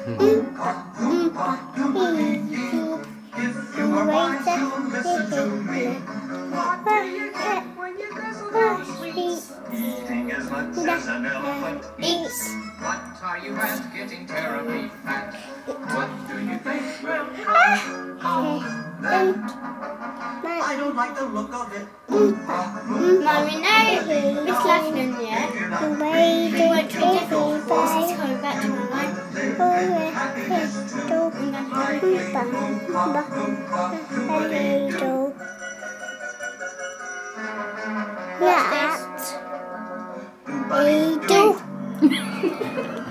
If you were wise, you'd listen to me. What do you get when you guzzle down sweets? Eating as much as an elephant eats. What are you at? Getting terribly fat. What do you think will come of that? I don't like the look of it. Mum, you know Miss Lachlan, yeah? We went to a different place. He's coming back to my mind. What's this?